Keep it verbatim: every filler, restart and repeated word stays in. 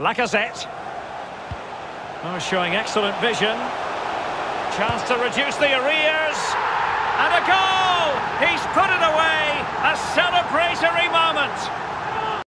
Lacazette. Oh, showing excellent vision. Chance to reduce the arrears. And a goal! He's put it away! A celebratory moment!